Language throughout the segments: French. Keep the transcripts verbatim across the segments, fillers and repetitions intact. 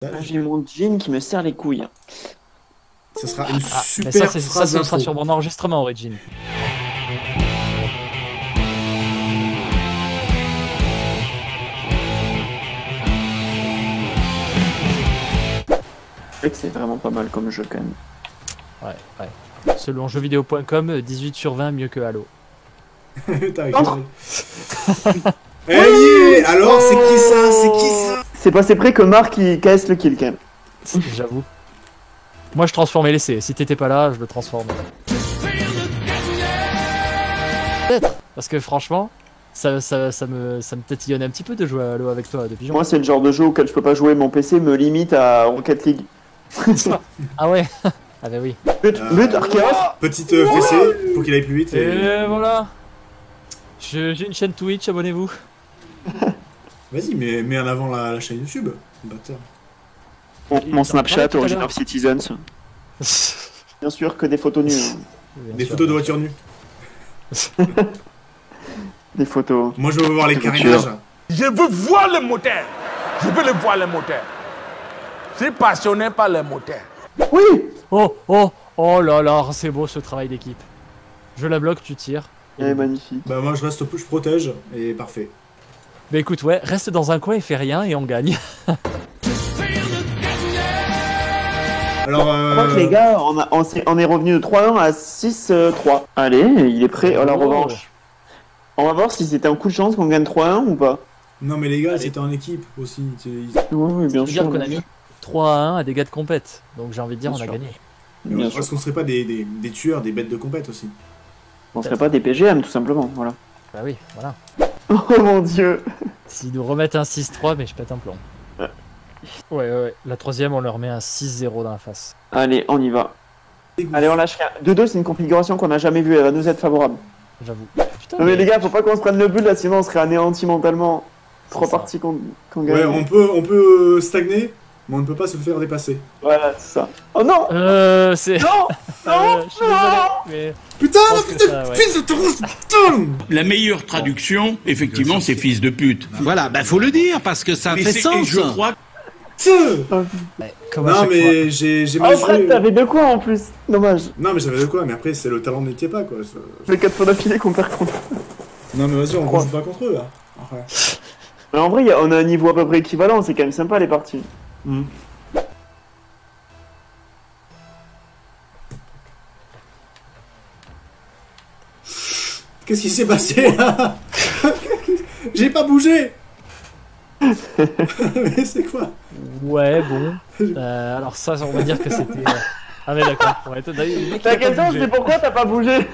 J'ai mon jean qui me serre les couilles. Ce sera une Ah, super mais ça, ça, phrase ça sera d'intro. sur mon enregistrement, Origin. C'est vrai que c'est vraiment pas mal comme jeu quand même. Ouais, ouais. Selon jeuxvideo point com, dix-huit sur vingt mieux que Halo. T'as raison. Eh yeah. Alors, c'est qui ça? C'est qui ça? C'est passé près que Marc il casse le kill quand même. J'avoue. Moi je transformais l'essai. Si t'étais pas là, je le transforme. Peut-être. Parce que franchement, ça, ça, ça, me, ça me tatillonne un petit peu de jouer à Halo avec toi depuis Moi c'est le genre de jeu auquel je peux pas jouer, mon P C me limite à Rocket League. Ah ouais. Ah bah oui. But, Euh, but, Archeos. Petite euh, fessée pour qu'il aille plus vite. Et... Et voilà. Je- J'ai une chaîne Twitch, abonnez-vous. Vas-y, mets, mets en avant la, la chaîne YouTube. Bâtard. Mon, mon Snapchat, tout à Origin l'heure. of Citizens. Bien sûr que des photos nues. hein. Bien Des sûr, photos de bien sûr. voitures nues. Des photos. Moi, je veux voir les Des carénages. voitures. Je veux voir le moteur. Je veux le voir le moteur. Je suis passionné par le moteur. Oui. Oh, oh, oh là là, c'est beau ce travail d'équipe. Je la bloque, tu tires. Elle est magnifique. Bah, moi, je reste, je protège. Et parfait. Mais écoute, ouais, reste dans un coin et fais rien et on gagne. Alors, Je crois que euh... les gars, on, a- on, s'est- on est revenu de trois un à six trois. Allez, il est prêt à la Oh. revanche. On va voir si c'était un coup de chance qu'on gagne trois un ou pas. non, mais les gars, Allez. c'était en équipe aussi. Tu- Oui, oui, bien Je veux dire sûr. qu'on a mis trois à un à des gars de compète. Donc j'ai envie de dire, Bien on a sûr. gagné. Bien sûr. Est-ce qu'on serait pas des, des, des tueurs, des bêtes de compète aussi? On serait pas des P G M tout simplement, voilà. Bah oui, voilà. Oh mon dieu. S'ils nous remettent un six trois, mais je pète un plomb. Ouais. Ouais, ouais, ouais. La troisième, on leur met un six zéro dans la face. Allez, on y va. Allez, on lâche rien. deux deux, c'est une configuration qu'on a jamais vue, elle va nous être favorable. J'avoue. Putain, Non mais les gars, faut pas qu'on se prenne le but là, sinon on serait anéanti mentalement. Trois C'est ça. parties qu'on qu'on gagne. Ouais, on peut, on peut stagner, mais on ne peut pas se faire dépasser. Voilà, c'est ça. Oh non. Euh, c'est... Non. Euh, je suis désolé, mais... Putain, Je pense que putain, ça, ouais. fils de terroriste, putain! La meilleure traduction, effectivement, c'est fils de pute. Voilà, bah faut le dire parce que ça Mais fait c'est- sens. et je crois Tiens! Ouais, comme à Non, chaque fois. mais j'ai j'ai Oh mal Fred, joué. t'avais de quoi en plus. Dommage. Non, mais j'avais de quoi, mais après, c'est le talent n'était pas, quoi. ça- C'est quatre fois d'affilée qu'on perd contre. Non, mais vas-y, on Quoi joue pas contre eux, là. Ouais. Mais en vrai, y a- on a un niveau à peu près équivalent, c'est quand même sympa les parties. Qu'est-ce qui s'est passé, là? J'ai pas bougé! Mais c'est quoi? Ouais, bon. Euh, alors ça, on va dire que c'était... euh, Ah mais d'accord. Ouais, t'as- le mec, il a La pas question bougé. c'est pourquoi t'as pas bougé.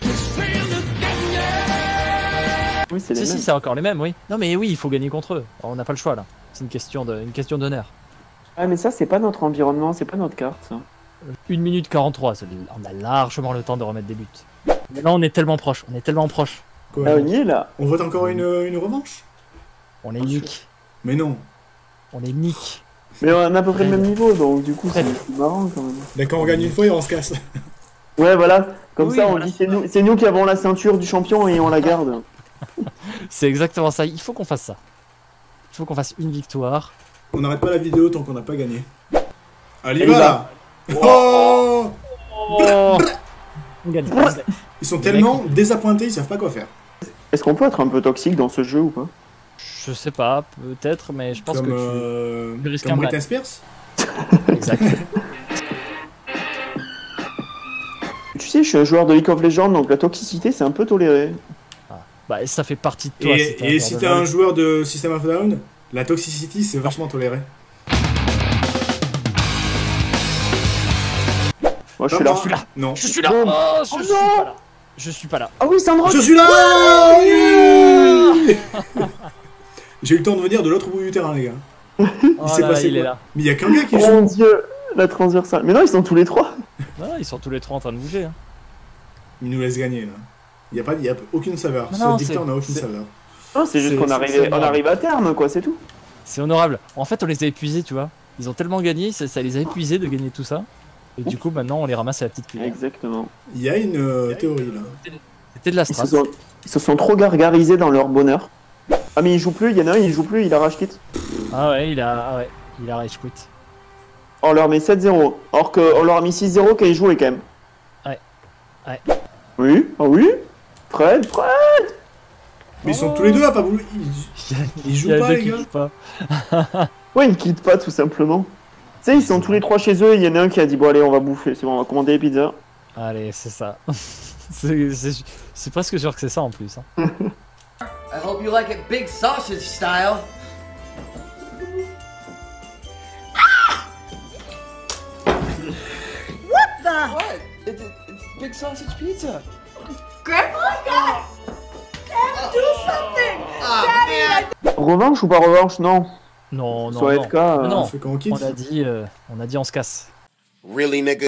Oui, c'est les Si, mêmes. si, c'est encore les mêmes, oui. Non mais oui, il faut gagner contre eux. On n'a pas le choix, là. C'est une question de, une question d'honneur. Ah mais ça c'est pas notre environnement, c'est pas notre carte ça. une minute quarante-trois, ça- on a largement le temps de remettre des buts. Mais là, on est tellement proche, on est tellement proche. Quoi? Ah on y est là. On vote encore une, une revanche? On est nick. Mais non. On est nick. Mais on a à peu près le même niveau donc du coup c'est c'est marrant quand même. D'accord, on gagne une fois et on se casse. Ouais voilà, comme Oui, ça on voilà. dit c'est nous, c'est nous qui avons la ceinture du champion et on la garde. C'est exactement ça, il faut qu'on fasse ça. Il faut qu'on fasse une victoire. On n'arrête pas la vidéo tant qu'on n'a pas gagné. Allez, Allez, va va. là! Oh! Oh on gagne. Ils sont tellement désappointés, ils savent pas quoi faire. Est-ce qu'on peut être un peu toxique dans ce jeu ou pas? Je sais pas, peut-être, mais je pense Comme, que tu... euh, tu risques comme un Britney ban. Spears? Exact. Tu sais, je suis un joueur de League of Legends donc la toxicité c'est un peu toléré. Bah ça fait partie de toi. Et, t'es un et joueur si de t'es un LoL. joueur de System of a Down, la toxicity c'est vachement toléré. Moi je Non, suis là. non, suis là. Non. Je suis là. Bon. Oh, je Oh suis non. pas là. Je suis pas là. Ah oui Sandro. Je suis là! Oui. J'ai eu le temps de venir de l'autre bout du terrain, les gars. Oh s'est là, passé il est quoi là. Mais il y a qu'un gars qui Oh joue. mon dieu, la transversale. Mais non ils sont tous les trois. Non, ils sont tous les trois en train de bouger. Hein. Il nous laisse gagner là. Il n'y a, pas- il y a aucune saveur. Non, Ce non, dictateur c'est- n'a aucune c'est- saveur. Non c'est juste C'est- qu'on c'est- arrive, c'est on marrant. arrive à terme quoi, c'est tout. C'est honorable. En fait, on les a épuisés, tu vois. Ils ont tellement gagné, ça, ça les a épuisés de gagner tout ça. Et du coup, maintenant, on les ramasse à la petite cuillère. Exactement. Il y a une euh, théorie là. C'était de la Ils se, strat. sont, ils se sont trop gargarisés dans leur bonheur. Ah mais il joue plus, il y en a un, il joue plus, il a rage quit. Ah ouais, il a, ah ouais, il a rage quit. on leur met sept zéro. Alors qu'on leur a mis six zéro quand ils jouaient quand même. Ouais. Ouais. Oui, ah oui. Fred, Fred. Mais ils sont tous les deux à pas bouger. Ils, ils jouent pas, les gars. Pas. Ouais, ils quittent pas tout simplement. Tu sais, ils sont tous les trois chez eux, il y en a un qui a dit bon allez on va bouffer, c'est bon on va commander les pizzas. Allez, c'est ça. C'est presque sûr que c'est ça en plus. Hein. I hope you like it big sausage style. What the? What? It's, it's big sausage pizza. Grandpa, God! Dad, do something! Daddy, Revanche ou pas revanche? Non. Non, non, Sur non. F K, euh, non. On fait quand on quitte. On a dit, euh, on a dit on se casse. Really, nigga?